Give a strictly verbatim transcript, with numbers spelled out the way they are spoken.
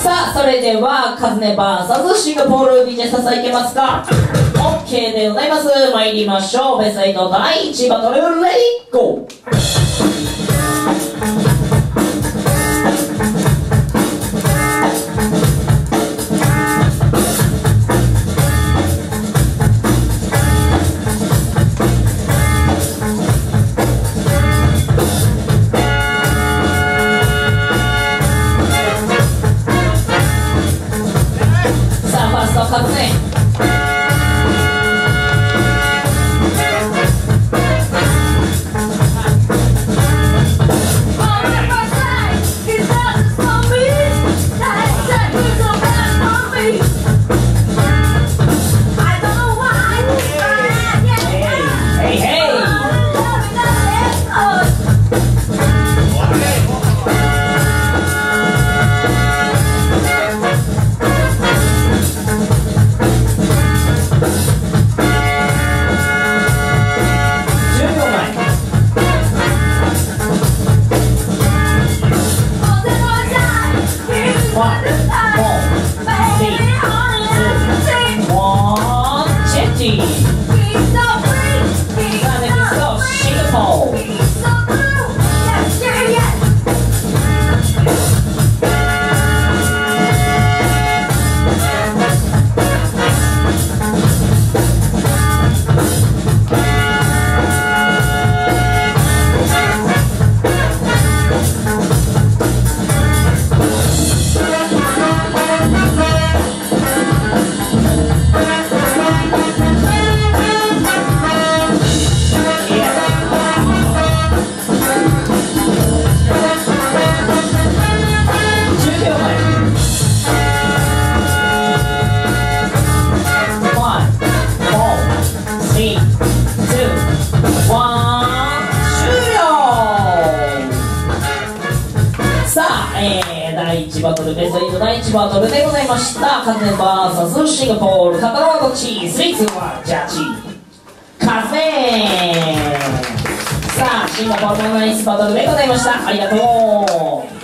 さあそれではカズネ ブイエス シンガポール ディージェー 笹井いけますか？ OK でございます。参りましょう。ベストエイトだいいちバトルレディーゴー。カズネだいいちバトルベストエイトだいいちバトルでございました。カズネ ブイエス シンガポール、勝ったのはどっち？スリー、ツー、ワン、ジャッジカズネ。さあシンガポールのナイスバトルでございました。ありがとう。